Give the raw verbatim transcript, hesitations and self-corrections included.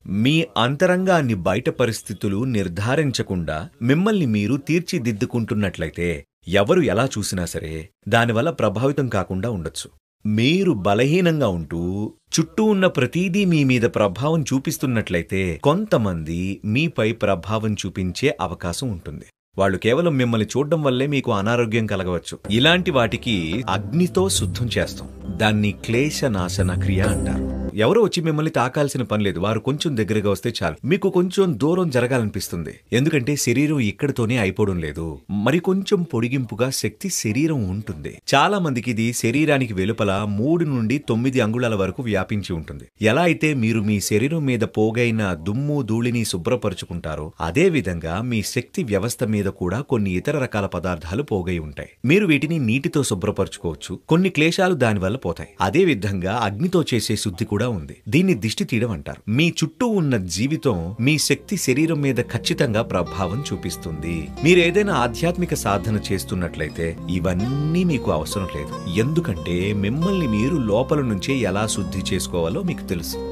మీ అంతరంగాన్ని బయట పరిస్థితులు నిర్ధారించకుండా మిమ్మల్ని మీరు తీర్చిదిద్దుకుంటున్నట్లయితే ఎవరు ఎలా చూసినా సరే దానివల్ల ప్రభావితం కాకుండా ఉండొచ్చు. మీరు బలహీనంగా ఉంటూ చుట్టూ ఉన్న ప్రతీదీ మీ మీద ప్రభావం చూపిస్తున్నట్లయితే కొంతమంది మీపై ప్రభావం చూపించే అవకాశం ఉంటుంది. వాళ్ళు కేవలం మిమ్మల్ని చూడడం వల్లే మీకు అనారోగ్యం కలగవచ్చు. ఇలాంటి వాటికి అగ్నితో శుద్ధం చేస్తాం. దాన్ని క్లేశనాశన క్రియ అంటారు. ఎవరో వచ్చి మిమ్మల్ని తాకాల్సిన పని లేదు. వారు కొంచెం దగ్గరగా వస్తే చాలు మీకు కొంచెం దూరం జరగాలనిపిస్తుంది. ఎందుకంటే శరీరం ఇక్కడితోనే అయిపోవడం లేదు, మరి కొంచెం పొడిగింపుగా శక్తి శరీరం ఉంటుంది. చాలా మందికి ఇది శరీరానికి వెలుపల మూడు నుండి తొమ్మిది అంగుళాల వరకు వ్యాపించి ఉంటుంది. ఎలా అయితే మీరు మీ శరీరం మీద పోగైన దుమ్ము ధూళిని శుభ్రపరుచుకుంటారో అదే విధంగా మీ శక్తి వ్యవస్థ మీద కూడా కొన్ని ఇతర రకాల పదార్థాలు పోగై ఉంటాయి. మీరు వీటిని నీటితో శుభ్రపరచుకోవచ్చు. కొన్ని క్లేశాలు దానివల్ల పోతాయి. అదే విధంగా అగ్నితో చేసే శుద్ధి కూడా ఉంది. దీన్ని దిష్టి తీయడం అంటారు. మీ చుట్టూ ఉన్న జీవితం మీ శక్తి శరీరం మీద ఖచ్చితంగా ప్రభావం చూపిస్తుంది. మీరు ఏదైనా ఆధ్యాత్మిక సాధన చేస్తున్నట్లయితే ఇవన్నీ మీకు అవసరం లేదు. ఎందుకంటే మిమ్మల్ని మీరు లోపల నుంచే ఎలా శుద్ధి చేసుకోవాలో మీకు తెలుసు.